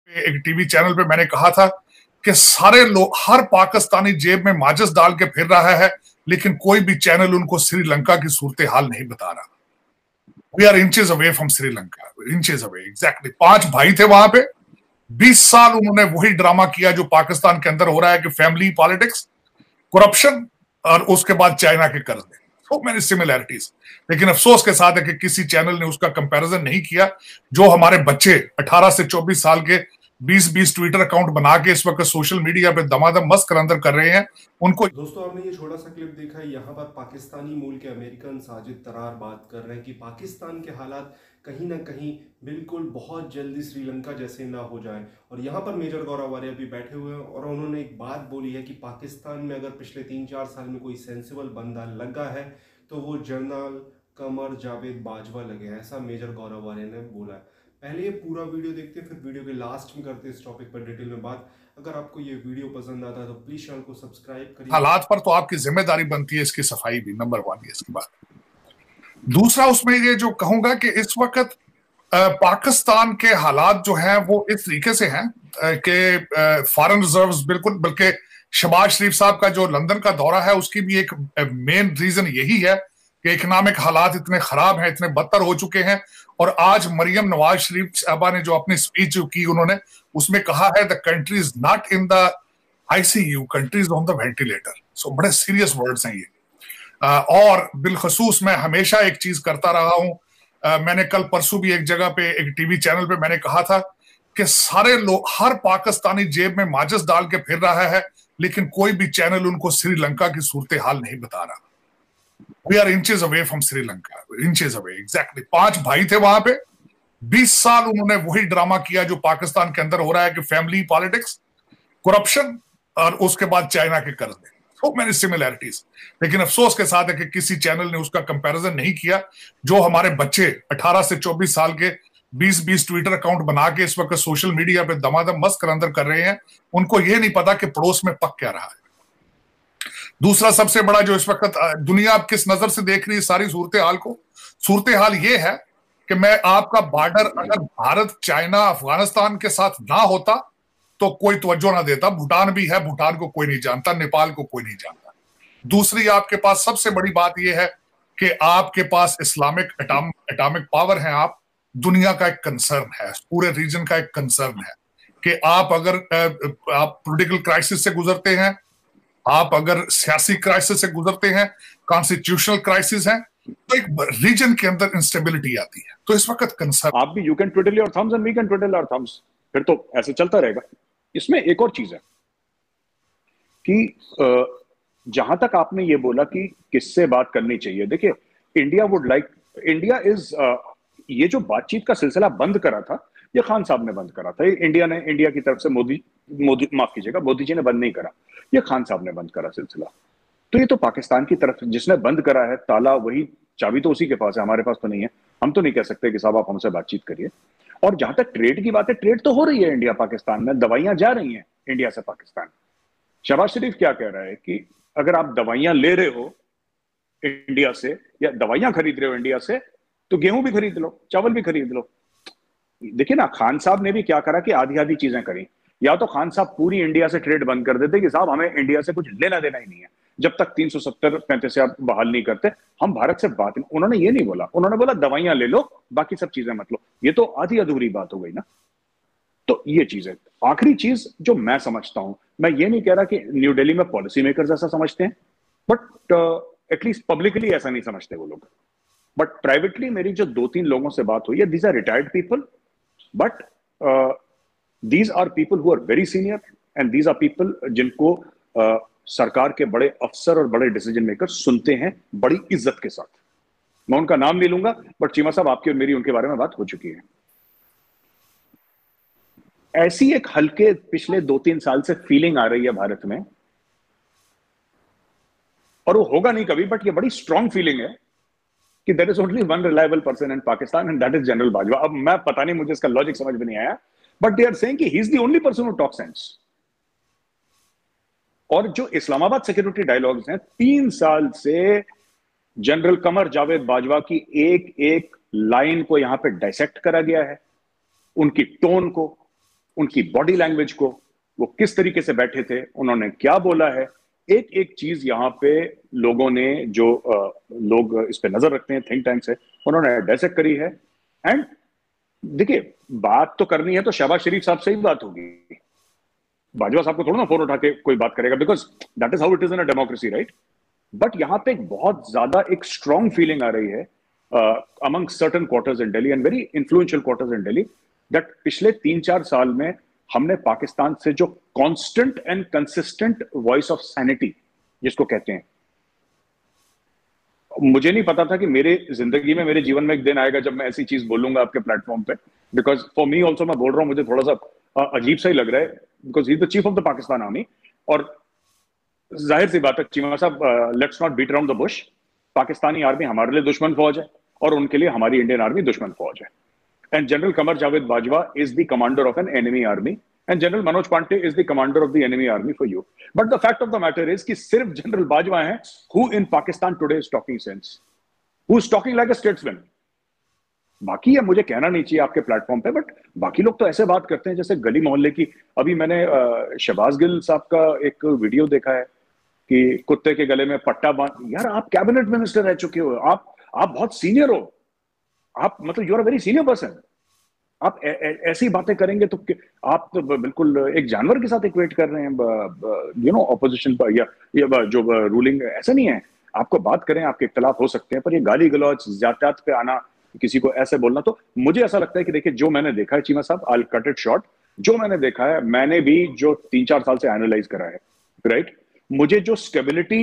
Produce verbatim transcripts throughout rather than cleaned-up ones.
एक TV channel पे मैंने कहा था कि सारे लोग, हर पाकिस्तानी जेब में माचिस डाल के फिर रहा है, लेकिन कोई भी चैनल उनको श्रीलंका की सूरत हाल नहीं बता रहा। We are inches away from Sri Lanka, inches away exactly. पांच भाई थे वहां पे, बीस साल उन्होंने वही ड्रामा किया जो पाकिस्तान के अंदर हो रहा है कि फैमिली पॉलिटिक्स, करप्शन और उसके बाद चाइना के कर्ज। सो मेनी सिमिलैरिटीज, लेकिन अफसोस के साथ है कि किसी चैनल ने उसका कंपैरिजन नहीं किया। जो हमारे बच्चे अठारह से चौबीस साल के बीस बीस ट्विटर अकाउंट बना के इस वक्त सोशल मीडिया पे दमादम मस्त करंदर कर रहे हैं, उनको। दोस्तों, आपने ये छोटा सा क्लिप देखा है। यहाँ पर पाकिस्तानी मूल के अमेरिकन साजिद तरार बात कर रहे हैं कि पाकिस्तान के हालात कहीं ना कहीं बिल्कुल बहुत जल्दी श्रीलंका जैसे ना हो जाए। और यहाँ पर मेजर गौरव वारियर भी बैठे हुए हैं और उन्होंने एक बात बोली है कि पाकिस्तान में अगर पिछले तीन चार साल में कोई सेंसिबल बंदा लगा है तो वो जनरल कमर जावेद बाजवा लगे हैं। ऐसा मेजर गौरव वारियर ने बोला है। पहले ये पूरा वीडियो देखते हैं, फिर वीडियो के लास्ट में करते हैं इस टॉपिक पर डिटेल में बात। अगर आपको ये वीडियो पसंद आता है तो प्लीज चैनल को सब्सक्राइब करिए। हालात पर तो आपकी जिम्मेदारी बनती है इसकी सफाई भी, नंबर वन है इसकी बात। दूसरा, उसमें ये जो कहूंगा कि इस वक्त पाकिस्तान के हालात जो हैं वो इस तरीके से हैं कि फॉरेन रिजर्व्स बिल्कुल, बल्कि शहबाज शरीफ साहब का जो लंदन का दौरा है उसकी भी एक मेन रीजन यही है कि इकोनॉमिक हालात इतने खराब हैं, इतने बदतर हो चुके हैं। और आज मरियम नवाज शरीफ साहबा ने जो अपनी स्पीच जो की, उन्होंने उसमें कहा है the country is not in the ICU, country is on the ventilator. So बड़े सीरियस वर्ड्स हैं ये। आ, और बिलखसूस मैं हमेशा एक चीज करता रहा हूं, आ, मैंने कल परसों भी एक जगह पे एक टीवी चैनल पे मैंने कहा था कि सारे लोग, हर पाकिस्तानी जेब में माचिस डाल के फिर रहा है, लेकिन कोई भी चैनल उनको श्रीलंका की सूरत हाल नहीं बता रहा। We are inches away from Sri Lanka, inches away exactly. पांच भाई थे वहां पे, बीस साल उन्होंने वही ड्रामा किया जो पाकिस्तान के अंदर हो रहा है कि फैमिली पॉलिटिक्स, करप्शन और उसके बाद चाइना के कर्ज। सो मेनी सिमिलैरिटीज, लेकिन अफसोस के साथ है कि किसी चैनल ने उसका कंपैरिजन नहीं किया। जो हमारे बच्चे अठारह से चौबीस साल के बीस बीस ट्विटर अकाउंट बना के इस वक्त सोशल मीडिया पे दमादम मस्त करंदर कर रहे हैं, उनको यह नहीं पता कि पड़ोस में पक क्या रहा है। दूसरा सबसे बड़ा जो इस वक्त दुनिया आप किस नजर से देख रही है सारी सूरत हाल को, सूरत हाल ये है कि मैं आपका बॉर्डर अगर भारत चाइना अफगानिस्तान के साथ ना होता तो कोई तवज्जो ना देता। भूटान भी है, भूटान को कोई नहीं जानता, नेपाल को कोई नहीं जानता। दूसरी आपके पास सबसे बड़ी बात यह है कि आपके पास इस्लामिक एटॉमिक पावर है, आप दुनिया का एक कंसर्न है, पूरे रीजन का एक कंसर्न है कि आप अगर आप पॉलिटिकल क्राइसिस से गुजरते हैं, आप अगर सियासी क्राइसिस से गुजरते हैं, कॉन्स्टिट्यूशनल क्राइसिस है, तो एक रीजन के अंदर इंस्टेबिलिटी आती है। तो इस वक्त कंसर्न, आप भी you can twiddle your thumbs and we can twiddle our thumbs, फिर तो ऐसे चलता रहेगा। इसमें एक और चीज है कि जहां तक आपने ये बोला कि किससे बात करनी चाहिए, देखिए India would like, India is, ये जो बातचीत का सिलसिला बंद करा था ये खान साहब ने बंद करा था। इंडिया ने, इंडिया की तरफ से मोदी मोदी माफ कीजिएगा, मोदी जी ने बंद नहीं करा, ये खान साहब ने बंद करा सिलसिला। तो ये तो पाकिस्तान की तरफ जिसने बंद करा है, ताला वही, चाबी तो उसी के पास है, हमारे पास तो नहीं है। हम तो नहीं कह सकते कि साहब आप हमसे बातचीत करिए। और जहां तक ट्रेड की बात है, ट्रेड तो हो रही है इंडिया पाकिस्तान में, दवाइयां जा रही हैं इंडिया से पाकिस्तान। शहबाज शरीफ क्या कह रहा है कि अगर आप दवाइयां ले रहे हो इंडिया से या दवाइयां खरीद रहे हो इंडिया से, तो गेहूं भी खरीद लो, चावल भी खरीद लो। देखिए ना, खान साहब ने भी क्या करा कि आधी आधी चीजें करी। या तो खान साहब पूरी इंडिया से ट्रेड बंद कर देते कि साहब हमें इंडिया से कुछ लेना देना ही नहीं है, जब तक तीन सौ सत्तर पैंतीस से आप बहाल नहीं करते हम भारत से बात नहीं। उन्होंने ये नहीं बोला, उन्होंने बोला दवाइयां ले लो, बाकी सब चीजें मत लो। ये तो आधी अधूरी बात हो गई ना। तो ये चीज है। आखिरी चीज जो मैं समझता हूं, मैं ये नहीं कह रहा कि न्यू दिल्ली में पॉलिसी मेकर्स ऐसा समझते हैं, बट एटलीस्ट पब्लिकली ऐसा नहीं समझते वो लोग। बट प्राइवेटली मेरी जो दो तीन लोगों से बात हुई है, these are retired people, but these are people who are very senior and these are people जिनको uh, सरकार के बड़े अफसर और बड़े डिसीजन मेकर सुनते हैं बड़ी इज्जत के साथ। मैं उनका नाम नहीं लूंगा, बट चीमा साहब आपकी और मेरी उनके बारे में बात हो चुकी है। ऐसी एक हल्के पिछले दो तीन साल से फीलिंग आ रही है भारत में, और वो होगा नहीं कभी, बट ये बड़ी स्ट्रॉन्ग फीलिंग है कि there is only one reliable person in Pakistan and that is general Bajwa. अब मैं पता नहीं, मुझे इसका लॉजिक समझ में नहीं आया, बट दे आर सेइंग कि he is the only person who talk sense. और जो इस्लामाबाद सिक्योरिटी डायलॉग्स हैं, तीन साल से जनरल कमर जावेद बाजवा की एक एक लाइन को यहां पे डायसेक्ट करा गया है, उनकी टोन को, उनकी बॉडी लैंग्वेज को, वो किस तरीके से बैठे थे, उन्होंने क्या बोला है, एक एक चीज यहाँ पे लोगों ने, जो आ, लोग इस पे नजर रखते हैं, थिंक टैंक से, उन्होंने डायसेक्ट करी है। एंड देखिए, बात तो करनी है तो शहबाज शरीफ साहब से ही बात होगी, बाजवा साहब को थोड़ा ना फोन उठा के कोई बात करेगा, because that is how it is in a democracy, right. But यहाँ पे एक बहुत ज्यादा एक स्ट्रॉन्ग फीलिंग आ रही है among certain quarters in Delhi and very influential quarters in Delhi, that पिछले तीन चार साल में हमने पाकिस्तान से जो constant and consistent voice of sanity जिसको कहते हैं, मुझे नहीं पता था कि मेरे जिंदगी में, मेरे जीवन में एक दिन आएगा जब मैं ऐसी चीज बोलूंगा आपके प्लेटफॉर्म पे, बिकॉज फॉर मी ऑल्सो, मैं बोल रहा हूं, मुझे थोड़ा सा अजीब सा ही लग रहा है, because he is the chief of the Pakistan army. और जाहिर सी बात है चीमा साहब, let's not beat around the bush, Pakistani army हमारे लिए दुश्मन फौज है और उनके लिए हमारी इंडियन आर्मी दुश्मन फौज है। And General Qamar Javed Bajwa is the commander of an enemy army, and General Manoj Pandey is the commander of the enemy army for you. But the fact of the matter is कि सिर्फ General Bajwa हैं who in Pakistan today is talking sense, who is talking like a statesman. बाकी ये मुझे कहना नहीं चाहिए आपके प्लेटफॉर्म पे, बट बाकी लोग तो ऐसे बात करते हैं जैसे गली मोहल्ले की। अभी मैंने शहबाज गिल साहब का एक वीडियो देखा है कि कुत्ते के गले में पट्टा बांध, यार आप कैबिनेट मिनिस्टर रह चुके हो, आप आप बहुत सीनियर हो, आप मतलब you are a very senior person, आप ऐ, ऐ, ऐसी बातें करेंगे तो आप तो बिल्कुल एक जानवर के साथ इक्वेट कर रहे हैं, यू नो, ऑपोजिशन पर या, या जो रूलिंग, ऐसा नहीं है। आपको बात करें, आपके इख्तलाफ हो सकते हैं, पर ये गाली गलौज, जात पे आना, किसी को ऐसे बोलना, तो मुझे ऐसा लगता है कि देखिए, जो मैंने देखा है चीमा साहब, I will cut it short, जो मैंने देखा है, मैंने भी जो तीन चार साल से एनालाइज करा है, राइट, मुझे जो स्टेबिलिटी,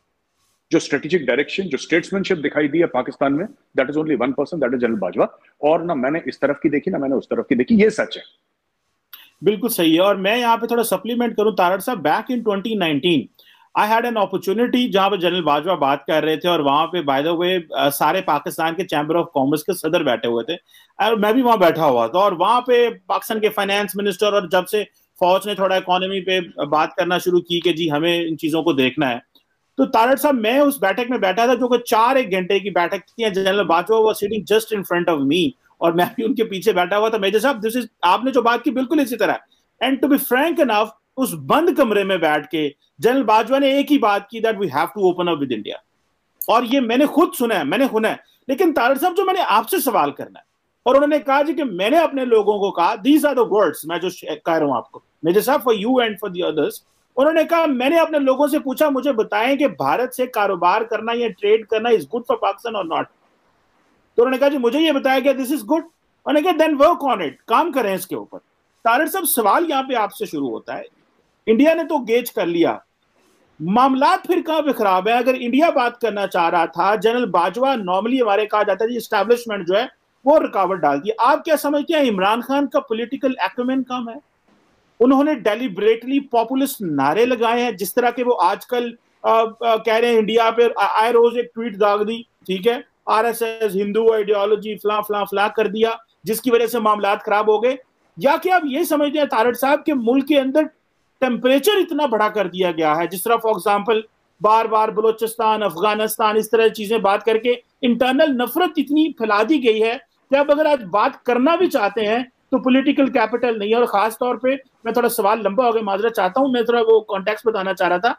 जो स्ट्रेटेजिक डायरेक्शन, जो स्टेट्समैनशिप दिखाई दी है पाकिस्तान में, that is only one person, that is general Bajwa. और ना मैंने इस तरफ की देखी, ना मैंने उस तरफ की देखी, ये सच है। बिल्कुल सही है। और मैं यहाँ पे थोड़ा सप्लीमेंट करूं तारड़ साहब, back in twenty nineteen I had an opportunity जहां पे जनरल बाजवा बात कर रहे थे, और वहां पे बाय द वे सारे पाकिस्तान के चैम्बर ऑफ कॉमर्स के सदर बैठे हुए थे, और मैं भी वहां बैठा हुआ था, और वहां पे पाकिस्तान के फाइनेंस मिनिस्टर, और जब से फौज ने थोड़ा इकोनॉमी पे बात करना शुरू की कि जी हमें इन चीजों को देखना है, तो तारड़ साहब मैं उस बैठक में बैठा था जो कि चार एक घंटे की बैठक थी। General Bajwa was sitting just in front of me, और मैं भी उनके पीछे बैठा हुआ था। मेजर साहब, दिस इज, आपने जो बात की बिल्कुल इसी तरह, and to be frank enough, उस बंद कमरे में बैठ के जनरल बाजवा ने एक ही बात की, that we have to open up with India. और ये मैंने खुद सुना है, मैंने सुना है। लेकिन तारड़ साहब, जो मैंने आपसे सवाल करना है, और उन्होंने कहा जी कि मैंने अपने लोगों को कहा, दीज आर द वर्ड्स, मैं जो कह रहा हूं आपको मेजर साहब, for you and for the others, उन्होंने कहा मैंने अपने लोगों से पूछा, मुझे बताएं कि भारत से कारोबार करना या ट्रेड करना इज गुड फॉर पाकिस्तान और नॉट। तो उन्होंने कहा जी मुझे ये बताया गया दिस इज गुड। उन्होंने कहा देन वर्क ऑन इट, काम करें इसके ऊपर। तारड़ साहब, सवाल यहां पे आपसे शुरू होता है, इंडिया ने तो गेज कर लिया, मामलात फिर कहां पे खराब है? अगर इंडिया बात करना चाह रहा था, जनरल बाजवा, नॉर्मली हमारे कहा जाता है एस्टैब्लिशमेंट जो है वो रुकावट डालती है। आप क्या समझते हैं इमरान खान का पॉलिटिकल एक्यूमेन कम है? उन्होंने डेलिब्रेटली पॉपुलिस्ट नारे लगाए हैं, जिस तरह के वो आजकल आ, आ, कह रहे हैं इंडिया पे, आए रोज एक ट्वीट दाग दी, ठीक है, आरएसएस, हिंदू आइडियोलॉजी, फला फला फला कर दिया, जिसकी वजह से मामलात खराब हो गए। या कि आप ये समझते हैं तारड़ साहब के मुल्क के अंदर टेम्परेचर इतना बड़ा कर दिया गया है, जिस तरह फॉर एग्जाम्पल बार बार बलोचिस्तान, अफगानिस्तान, इस तरह चीजें बात करके इंटरनल नफरत इतनी फैला दी गई है कि अब अगर आज बात करना भी चाहते हैं तो पॉलिटिकल कैपिटल नहीं है। और खास तौर पे मैं थोड़ा सवाल लंबा हो गया, माजरत चाहता हूं, मैं थोड़ा वो कॉन्टेक्स्ट बताना चाह रहा था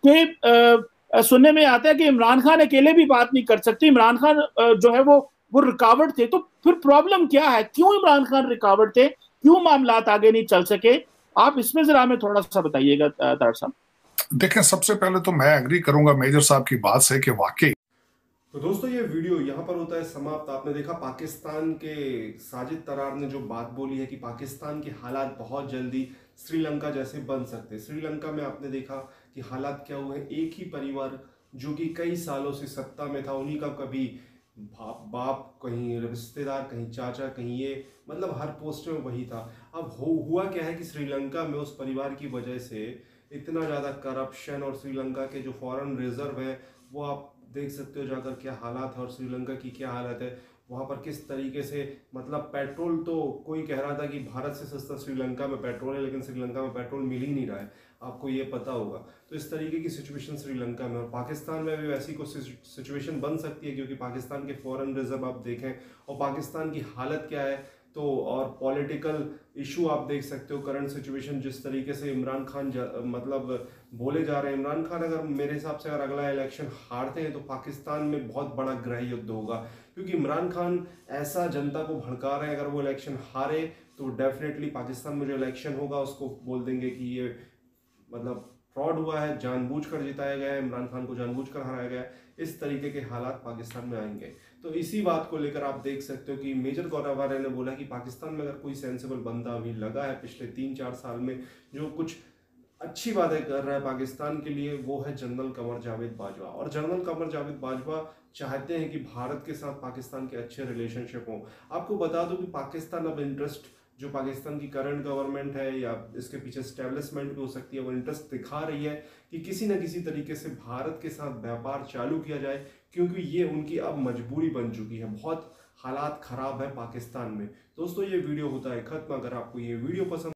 कि सुनने में आता है कि इमरान खान अकेले भी बात नहीं कर सकते, इमरान खान जो है वो वो रुकावट थे। तो फिर प्रॉब्लम क्या है, क्यों इमरान खान रुकावट थे, क्यों मामलात आगे नहीं चल सके? आप इसमें जरा हमें थोड़ा सा बताइएगा तारड़ साहब। देखें, सबसे पहले तो मैं एग्री करूंगा मेजर साहब की बात से कि वाकई। तो दोस्तों, ये वीडियो यहाँ पर होता है समाप्त। आपने देखा पाकिस्तान के साजिद तरार ने जो बात बोली है कि पाकिस्तान के हालात बहुत जल्दी श्रीलंका जैसे बन सकते हैं। श्रीलंका में आपने देखा कि हालात क्या हुए, एक ही परिवार जो कि कई सालों से सत्ता में था, उन्हीं का कभी बाप, बाप कहीं रिश्तेदार, कहीं चाचा, कहीं ये, मतलब हर पोस्ट में वही था। अब हो, हुआ क्या है कि श्रीलंका में उस परिवार की वजह से इतना ज़्यादा करप्शन, और श्रीलंका के जो फॉरेन रिजर्व है वो आप देख सकते हो जाकर क्या हालात है, और श्रीलंका की क्या हालत है वहाँ पर, किस तरीके से, मतलब पेट्रोल तो कोई कह रहा था कि भारत से सस्ता श्रीलंका में पेट्रोल है, लेकिन श्रीलंका में पेट्रोल मिल ही नहीं रहा है, आपको ये पता होगा। तो इस तरीके की सिचुएशन श्रीलंका में, और पाकिस्तान में भी वैसी कुछ सिचुएशन बन सकती है, क्योंकि पाकिस्तान के फॉरेन रिजर्व आप देखें, और पाकिस्तान की हालत क्या है, तो और पॉलिटिकल इशू आप देख सकते हो, करंट सिचुएशन जिस तरीके से इमरान खान ज, मतलब बोले जा रहे हैं। इमरान खान अगर मेरे हिसाब से अगर अगला इलेक्शन हारते हैं तो पाकिस्तान में बहुत बड़ा गृह युद्ध होगा, क्योंकि इमरान खान ऐसा जनता को भड़का रहे हैं। अगर वो इलेक्शन हारे तो डेफिनेटली पाकिस्तान में जो इलेक्शन होगा उसको बोल देंगे कि ये मतलब फ्रॉड हुआ है, जानबूझकर जिताया गया है, इमरान खान को जानबूझकर हराया गया है। इस तरीके के हालात पाकिस्तान में आएंगे। तो इसी बात को लेकर आप देख सकते हो कि मेजर गौरवारे ने बोला कि पाकिस्तान में अगर कोई सेंसिबल बंदा अभी लगा है पिछले तीन चार साल में जो कुछ अच्छी बातें कर रहा है पाकिस्तान के लिए, वो है जनरल कमर जावेद बाजवा। और जनरल कमर जावेद बाजवा चाहते हैं कि भारत के साथ पाकिस्तान के अच्छे रिलेशनशिप हों। आपको बता दूं कि पाकिस्तान अब इंटरेस्ट, जो पाकिस्तान की करंट गवर्नमेंट है या इसके पीछे स्टैब्लिशमेंट भी हो सकती है, वो इंटरेस्ट दिखा रही है कि किसी न किसी तरीके से भारत के साथ व्यापार चालू किया जाए, क्योंकि ये उनकी अब मजबूरी बन चुकी है। बहुत हालात खराब है पाकिस्तान में। दोस्तों ये वीडियो होता है खत्म। अगर आपको ये वीडियो पसंद